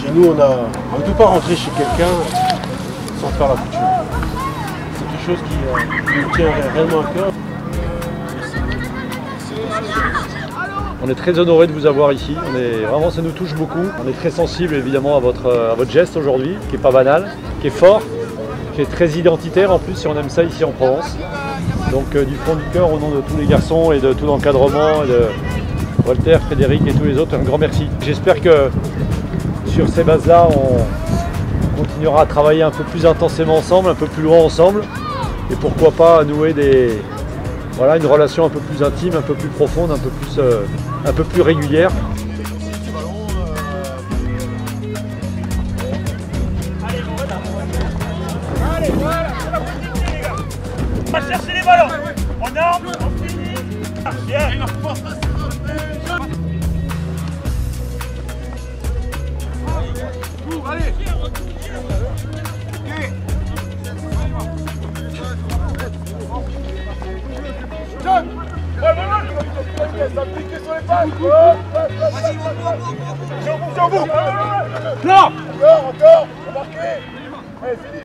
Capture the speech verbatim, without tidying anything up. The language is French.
Puis nous, on a, on ne peut pas rentrer chez quelqu'un sans faire la couture. C'est quelque chose qui, euh, qui nous tient réellement à cœur. On est très honoré de vous avoir ici. On est, vraiment, ça nous touche beaucoup. On est très sensible évidemment à votre, à votre geste aujourd'hui, qui n'est pas banal, qui est fort, qui est très identitaire en plus, si on aime ça ici en Provence. Donc euh, du fond du cœur, au nom de tous les garçons et de tout l'encadrement, de Walter, Frédéric et tous les autres, un grand merci. J'espère que sur ces bases-là, on continuera à travailler un peu plus intensément ensemble, un peu plus loin ensemble, et pourquoi pas nouer des, voilà, une relation un peu plus intime, un peu plus profonde, un peu plus, euh, un peu plus régulière. Allez, voilà, c'est la petite ligne, les gars. On va chercher les ballons. On arme, on finit. Bien. Allez. Ça me pique sur les pattes. Vas-y, au bout, au bout. Non. Encore, encore. Remarquez. Allez, c'est